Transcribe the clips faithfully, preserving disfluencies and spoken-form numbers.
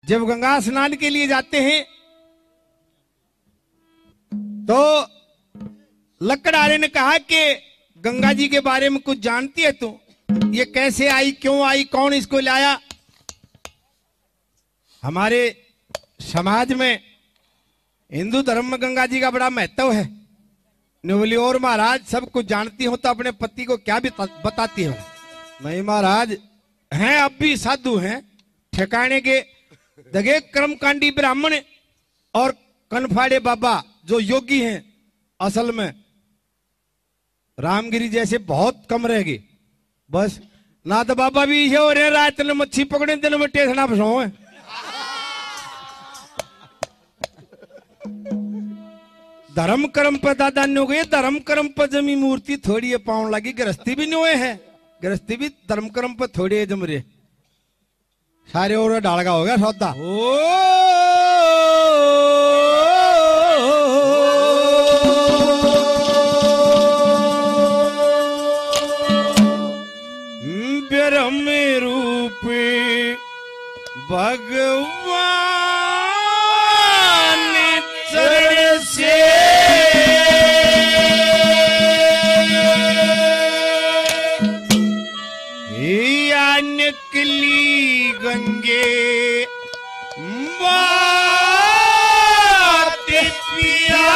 जब गंगा स्नान के लिए जाते हैं तो लकड़हारे ने कहा कि गंगा जी के बारे में कुछ जानती है तू? ये कैसे आई, क्यों आई, कौन इसको लाया? हमारे समाज में हिंदू धर्म में गंगा जी का बड़ा महत्व है। बोली और महाराज सब कुछ जानती हो तो अपने पति को क्या भी बताती हो? नहीं महाराज, हैं अब भी साधु हैं, ठिकाने के दगे कर्मकांडी ब्राह्मण और कनफाड़े बाबा जो योगी हैं, असल में रामगिरी जैसे बहुत कम रह गए। बस ना तो बाबा भी ये हो रहे रात में मच्छी पकड़े, दिन में टेसना फसाओ है। धर्म कर्म पर दादा नहीं हो गए, धर्म कर्म पर जमी मूर्ति थोड़ी है पाउन लगी। गृहस्थी भी नहीं हुए है, गृहस्थी भी धर्म कर्म पर थोड़ी है जमरे सारे और डालगा हो गया सौदा। ओ ब्रह्म रूप भगवान चरण से या निकली गंगे बात पिया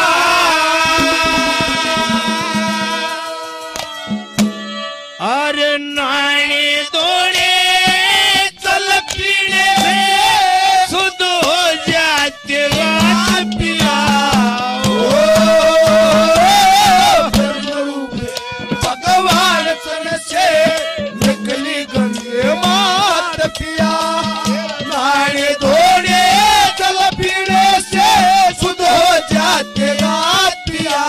अरे नाने दौड़े चल पीड़े सुध हो जाते बात पिया। भगवान चरण से निकली गंगे मात पिया, नाने दौड़े चल पीड़े से सुध हो जाते बात पिया।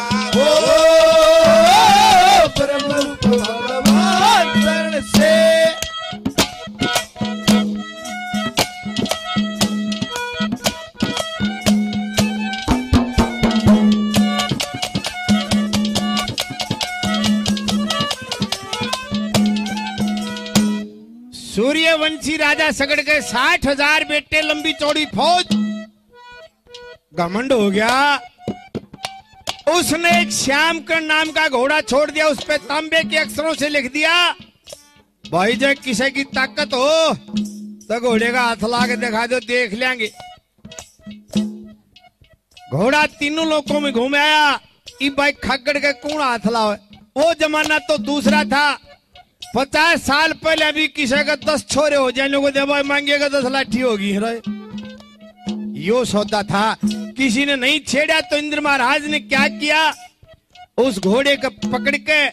सूर्यवंशी राजा सगड़ के साठ हजार बेटे, लंबी चौड़ी फौज, घमंड हो गया। उसने एक श्याम कर नाम का घोड़ा छोड़ दिया, उस पे तांबे के अक्षरों से लिख दिया, भाई जब किसी की ताकत हो तो घोड़े का हाथ ला के दिखा दो, देख लेंगे। घोड़ा तीनों लोगों में घूम आया, ई भाई खगड़ के कौन हाथ लावे। वो जमाना तो दूसरा था, पचास साल पहले अभी किसी का दस छोरे हो जाए लोगों दे मांगेगा दस लाठी होगी। यो सौदा था, किसी ने नहीं छेड़ा तो इंद्र महाराज ने क्या किया, उस घोड़े को पकड़ के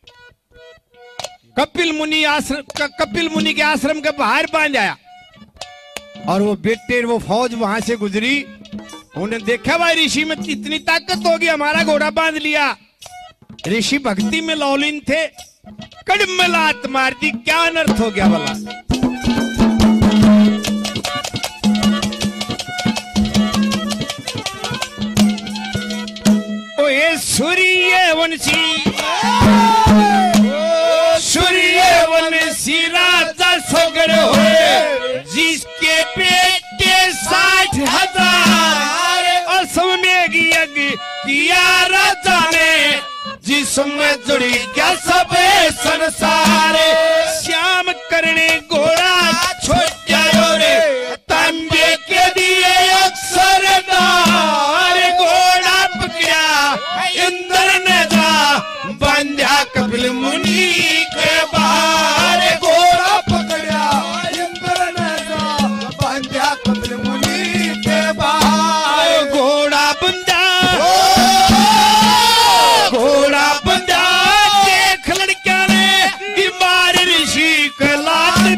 कपिल मुनि आश्रम कपिल मुनि के आश्रम के बाहर बांध आया। और वो बेटे वो फौज वहां से गुजरी, उन्हें देखा भाई ऋषि में इतनी ताकत होगी, हमारा घोड़ा बांध लिया। ऋषि भक्ति में लौलीन थे, कड़म में लात मार दी, क्या अनर्थ हो गया भला। ओ ये सूर्यवंशी सूर्यवंशी राजा सगड़ हुए, जिसके बेटे साठ हजार, असमेघ यज्ञ किया राजा ने, जिसमें जुड़ी क्या सब संसार। श्याम करने घोड़ा छोड़ रे, तांबे के दिए अक्षर दार, घोड़ा पकड़ा इंद्र ने जा बांधा कपिल मुनि के बाहर। घोड़ा पकड़ा इंद्र ने जा बांधा कपिल मुनि के बाहर। घोड़ा बंधा घोड़ा बंधा देख लड़किया ने बीमार ऋषि के लात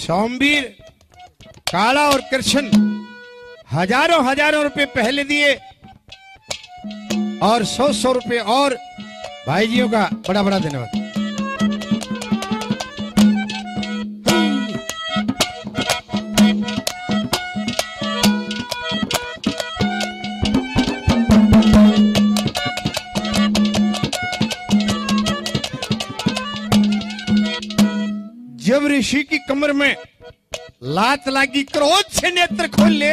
सोमवीर, काला और कृष्ण हजारों हजारों रुपए पहले दिए और सौ सौ रुपए और भाईजियों का बड़ा बड़ा धन्यवाद। जब ऋषि की कमर में लात लागी, क्रोध से नेत्र खोल ले,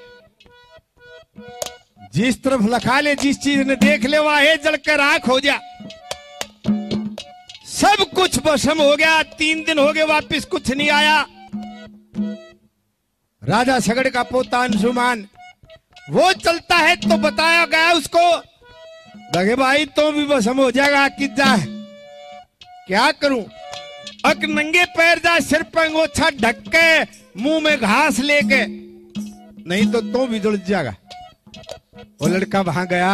जिस तरफ लखा ले, जिस चीज ने देख ले वाहे जलकर आंख हो जा। सब कुछ भस्म हो गया। तीन दिन हो गए वापिस कुछ नहीं आया। राजा सगड़ का पोता अंशुमान वो चलता है तो बताया गया उसको, लगे भाई तो भी भस्म हो जाएगा कि जा, क्या करूं। अक नंगे पैर जा, सिर पर अंगोछा ढक के, मुंह में घास लेके, नहीं तो तो भी जुड़ जाएगा। वो लड़का वहां गया,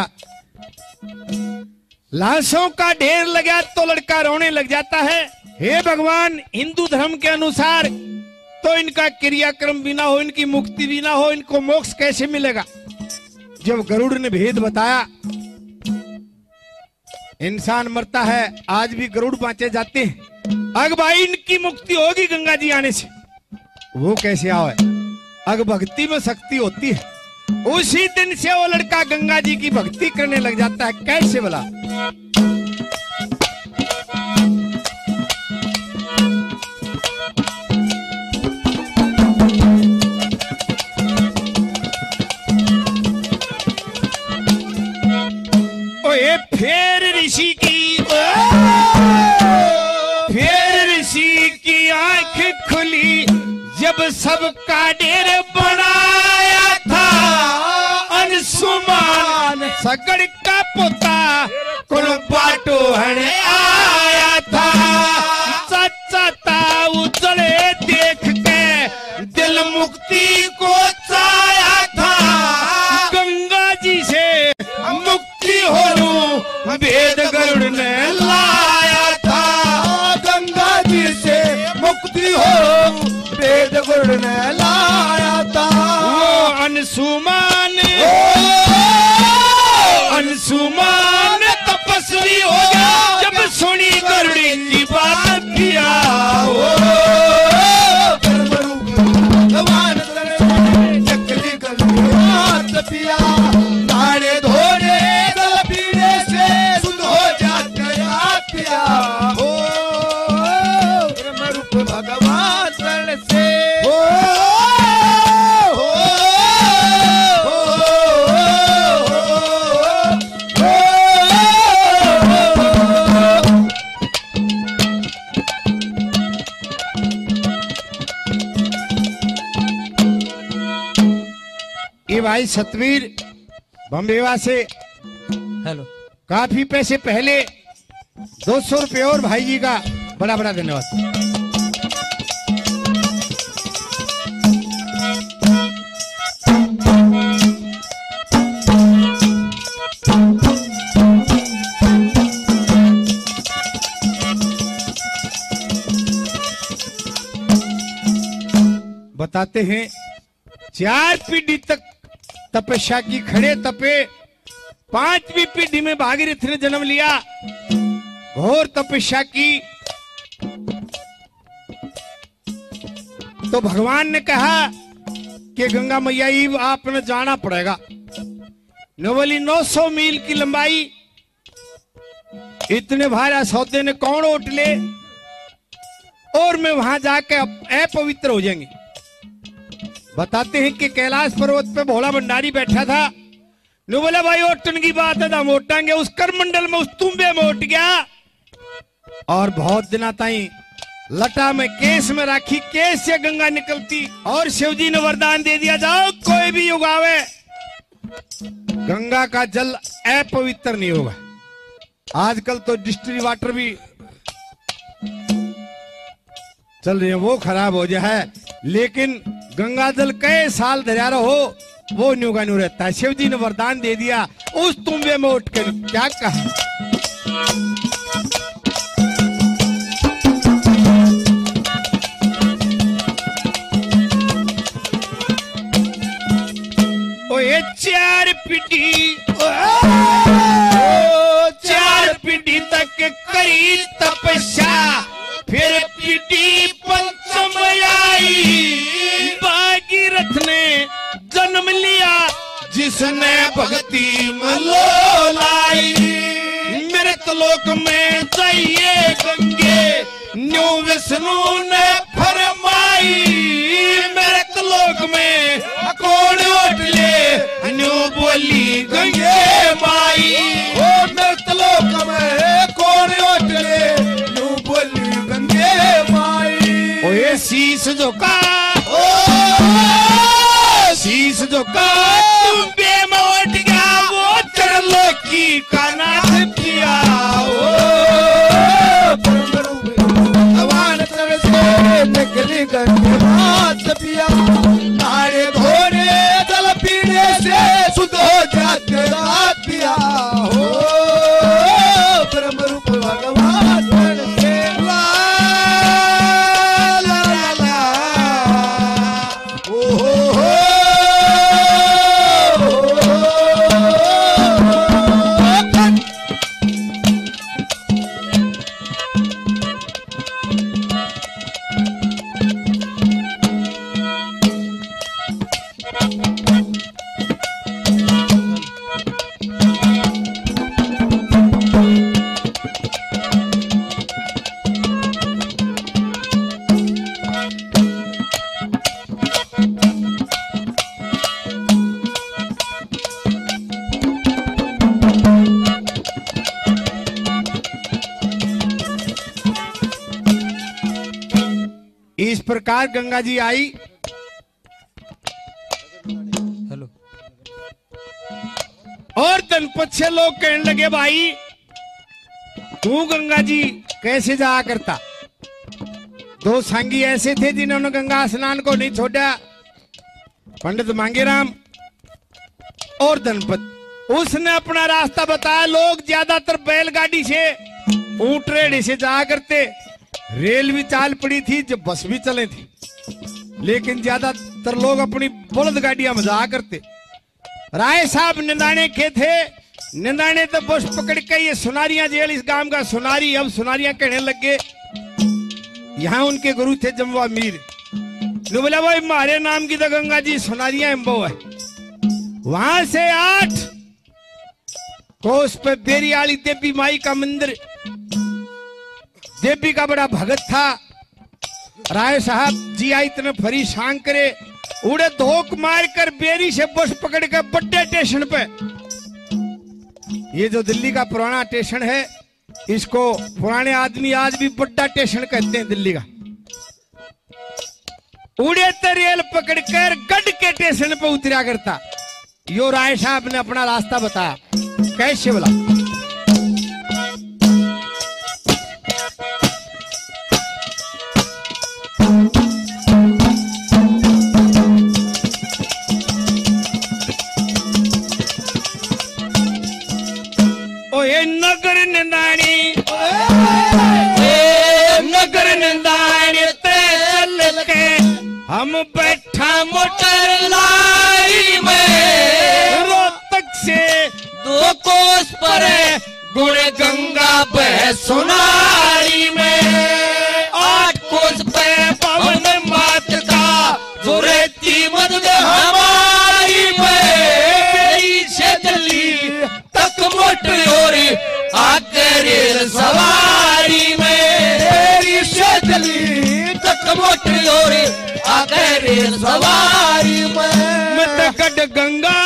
लाशों का ढेर लगा तो लड़का रोने लग जाता है। हे भगवान, हिंदू धर्म के अनुसार तो इनका क्रियाक्रम भी ना हो, इनकी मुक्ति भी ना हो, इनको मोक्ष कैसे मिलेगा। जब गरुड़ ने भेद बताया, इंसान मरता है आज भी गरुड़ बांचे जाते हैं। अग भाई इनकी मुक्ति होगी गंगा जी आने से। वो कैसे आवे, अग भक्ति में शक्ति होती है। उसी दिन से वो लड़का गंगा जी की भक्ति करने लग जाता है। कैसे बोला, ओए फिर ऋषि की फिर ऋषि की आंख खुली, जब सबका ढेर बनाया था अंशुमान सगड़ का पोता कुल बाटो हने आया था। सच्चा था उजड़े देख के दिल मुक्ति को चाया था। गंगा जी से मुक्ति हो लूं वेद गरुड़ ने लाया था। गंगा जी से मुक्ति हो वेद गरुड़ ने लाया था। वो अंशुमान अंशुमान तपस्वी हो गया जब सुनी गरुड़ी की बात किया। भगवान चकली गरुड़ पिया, नाड़े धोने गल पीने से शुद्ध हो जाता पिया। ओ रूप भगवान शरण से ओ, ओ, ओ, ये भाई सतवीर बम्बेवा से हेलो, काफी पैसे पहले दो सौ रुपये और भाई जी का बड़ा बड़ा धन्यवाद। बताते हैं चार पीढ़ी तक तपस्या की, खड़े तपे। पांचवी पीढ़ी में भागीरथ ने जन्म लिया, घोर तपस्या की। तो भगवान ने कहा कि गंगा मैया ही आपने जाना पड़ेगा। नवली नौ सौ मील की लंबाई, इतने भारी सौदे ने कौन उठ ले, और मैं वहां जाके अपवित्र हो जाएंगे। बताते हैं कि कैलाश पर्वत पे भोला भंडारी बैठा था। नो बोला भाई ओटन की बात है, हम ओटांगे। उस करमंडल में, उस तुम्बे में उठ गया और बहुत दिना ताई लटा में केस में राखी, केस से गंगा निकलती। और शिव जी ने वरदान दे दिया, जाओ कोई भी उगावे गंगा का जल अपवित्र नहीं होगा। आजकल तो डिस्टिल वाटर भी चल रही है, वो खराब हो जाए, लेकिन गंगा जल कई साल धरा रहो वो न्यू का न्यू रहता है। शिव जी ने वरदान दे दिया, उस तुम्बे में उठ के क्या कहा। चार पीढ़ी चार पीढ़ी तक करी तपस्या, फिर पीढ़ी पंचम आई, भागीरथ ने जन्म लिया जिसने भक्ति मलो लाई। मृत लोक में जाइए गंगे, न्यू विष्णु ने फरमाई, मृत लोक में कौन उठ ले, न्यू बोली गंगे माई। ओ मृत लोक में कौन उठ ले, न्यू बोली गंगे माई। ओए शीश झुका, ओ शीश झुका, तुम बेम उठ गया वो त्रिलोकी का नाथ किया। भगवान तरफ से निकली गंगे मात पिया, नारे धोने जल पीने से शुद्ध हो जाते रात पिया। हो ब्रह्म रूप भगवान तरफ से ला ला ला ला, ओ हो हो इस प्रकार गंगा जी आई। हेलो। और तनपत से लोग कहने लगे भाई तू गंगा जी कैसे जाया करता। दो सांगी ऐसे थे जिन्होंने गंगा स्नान को नहीं छोड़ा, पंडित मांगेराम और धनपत। उसने अपना रास्ता बताया। लोग ज्यादातर बैलगाड़ी से ऊंट रेढ़े से जाया करते, रेल भी चाल पड़ी थी, जब बस भी चले थी, लेकिन ज्यादातर लोग अपनी बलद गाड़ियां में जाया करते। राय साहब निंदाने के थे, निंदाने तो बस पकड़ के ये सुनारियां जेल इस गांव का सुनारी, अब सुनारियां कहने लगे। यहाँ उनके गुरु थे जमवा मीर, ने बोला भाई हमारे नाम की तो गंगा जी सुनारियां एम्बो है। वहां से आठ कोस पे बेरियाली देवी माई का मंदिर, देवी का बड़ा भगत था। राय साहब जी आई इतने फरी शांग करे, उड़े धोख मार कर बेरी से बस पकड़ कर बड्डे स्टेशन पे, ये जो दिल्ली का पुराना स्टेशन है, इसको पुराने आदमी आज भी बड्डा स्टेशन कहते हैं दिल्ली का। उड़े तो रेल पकड़ कर गढ़ के स्टेशन पे उतरा करता। यो राय साहब ने अपना रास्ता बताया। कैसे बोला? नगर निंदानी नगर निंदानी चल के हम बैठा मोटर लाई में, रोहतक से दो कोस पर गुण गंगा बह सोनारी में। आठ कोस पे पवन मात का जो रहती मदद हमारी में, से दिल्ली तक मोटर और आकर रेल सवारी में, से दिल्ली तक मोटर और आकर रेल सवारी में। मत कट गंगा